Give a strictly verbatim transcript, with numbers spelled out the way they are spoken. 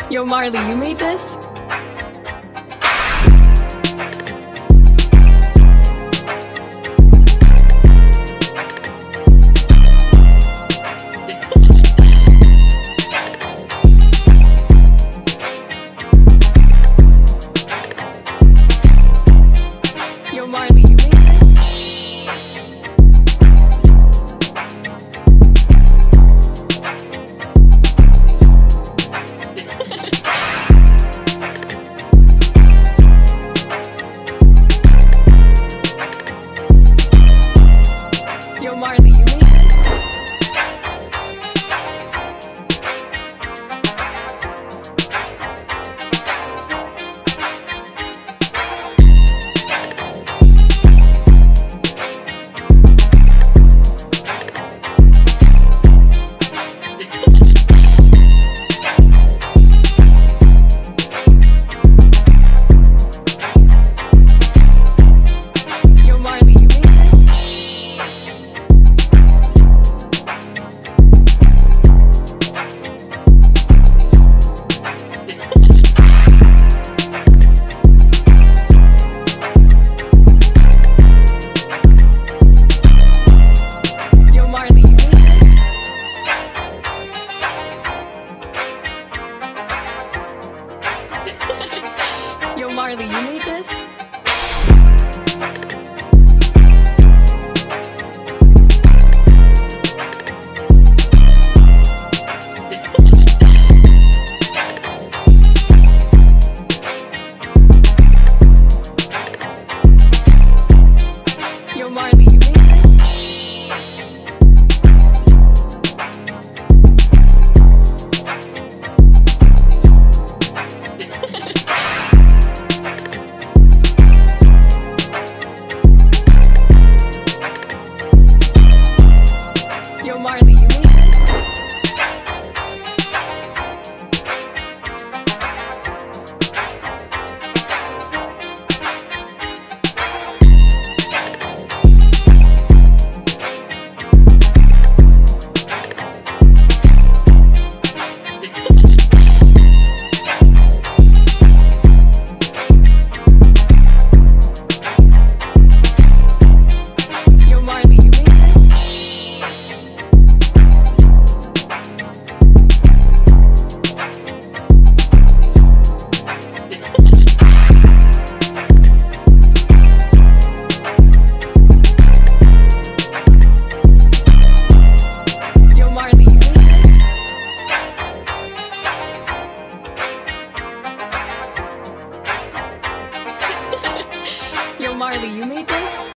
Yo, Marley, you made this? Yo, Marley, you made Yo, Marley, you made Yo, Marley, you made Yo, Marley, you made Yo, Marley, you made this? Yo, Marley, you made Yo, Marley, you made Yo, Marley, you made Yo, Marley, you made Yo, Marley, you made this?